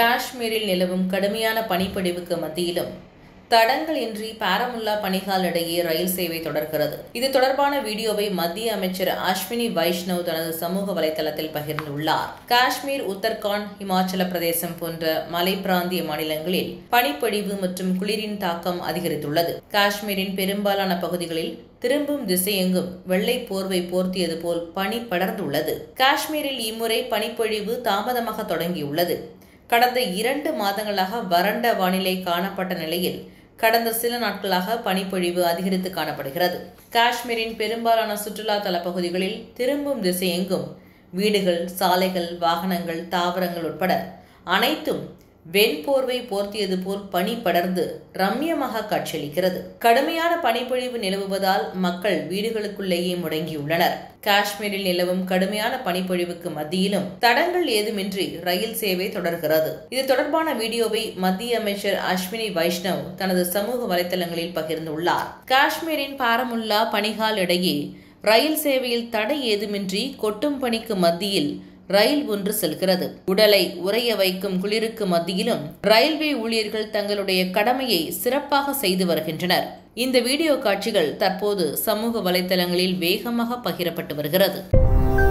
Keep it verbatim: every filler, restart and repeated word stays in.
காஷ்மீரில் நிலவும் கடுமையான பனிப்பொழிவுக்கு மத்தியிலும் தடங்கள் இன்றி பாரமுல்லா பனிகால் இடையே ரயில் சேவை தொடர்கிறது. இது தொடர்பான வீடியோவை மத்திய அமைச்சர் அஸ்வினி வைஷ்ணவ் தனது சமூக வலைதளத்தில் பகிர்ந்துள்ளார். காஷ்மீர், உத்தரகாண்ட், இமாச்சல பிரதேசம் போன்ற மலை பிராந்திய மாநிலங்களில் பனிப்பொழிவு மற்றும் குளிரின் தாக்கம் அதிகரித்துள்ளது. காஷ்மீரின் பெரும்பாலான பகுதிகளில் திரும்பும் திசையெங்கும் வெள்ளை போர்வை போர்த்தியது போல் பனி படர்ந்துள்ளது. காஷ்மீரில் இம்முறை பனிப்பொழிவு தாமதமாக தொடங்கியுள்ளது. கடந்த இரண்டு மாதங்களாக வறண்ட வானிலை காணப்பட்ட நிலையில் கடந்த சில நாட்களாக பனிப்பொழிவு அதிகரித்து காணப்படுகிறது. காஷ்மீரின் பெரும்பாலான சுற்றுலா தல பகுதிகளில் திரும்பும் திசையெங்கும் வீடுகள், சாலைகள், வாகனங்கள், தாவரங்கள் உட்பட அனைத்தும் வெண்போர்வை போர்த்தியது போல் பனி படர்ந்து ரம்யமாக காட்சியளிக்கிறது. கடுமையான பனிப்பொழிவு நிலவுவதால் மக்கள் வீடுகளுக்குள்ளேயே முடங்கியுள்ளனர். காஷ்மீரில் நிலவும் கடுமையான பனிப்பொழிவுக்கு மத்தியிலும் தடங்கள் ஏதுமின்றி ரயில் சேவை தொடர்கிறது. இது தொடர்பான வீடியோவை மத்திய அமைச்சர் அஸ்வினி வைஷ்ணவ் தனது சமூக வலைதளங்களில் பகிர்ந்துள்ளார். காஷ்மீரின் பாரமுல்லா பனிகால் இடையே ரயில் சேவையில் தடை ஏதுமின்றி கொட்டும் பனிக்கு மத்தியில் ரயில் ஒன்று செல்கிறது. உடலை உறைய வைக்கும் குளிருக்கு மத்தியிலும் ரயில்வே ஊழியர்கள் தங்களுடைய கடமையை சிறப்பாக செய்து வருகின்றனர். இந்த வீடியோ காட்சிகள் தற்போது சமூக வலைதளங்களில் வேகமாக பகிரப்பட்டு வருகிறது.